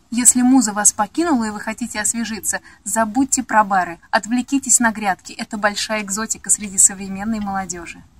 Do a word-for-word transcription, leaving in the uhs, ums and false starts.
Если муза вас покинула и вы хотите освежиться, забудьте про бары, отвлекитесь на грядки, это большая экзотика среди современной молодежи.